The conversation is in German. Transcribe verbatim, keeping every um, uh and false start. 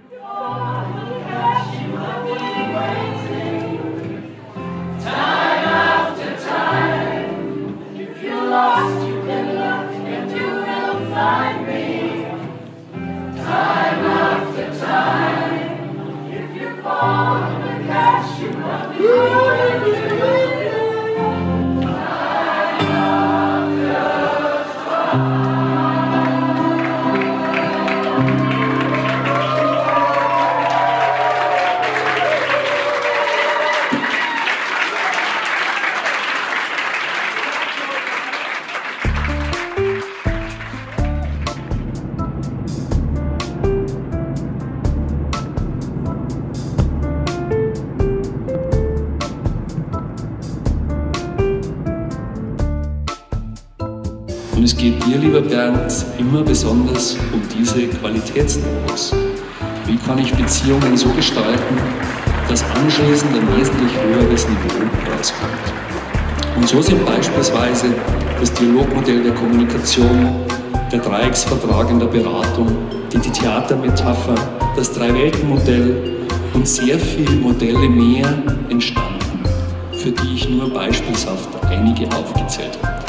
Und es geht dir, lieber Bernd, immer besonders um diese Qualitätsniveaus. Wie kann ich Beziehungen so gestalten, dass anschließend ein wesentlich höheres Niveau herauskommt? Und so sind beispielsweise das Dialogmodell der Kommunikation, der Dreiecksvertrag in der Beratung, die Theatermetapher, das Drei-Welten-Modell und sehr viele Modelle mehr entstanden, für die ich nur beispielshaft einige aufgezählt habe.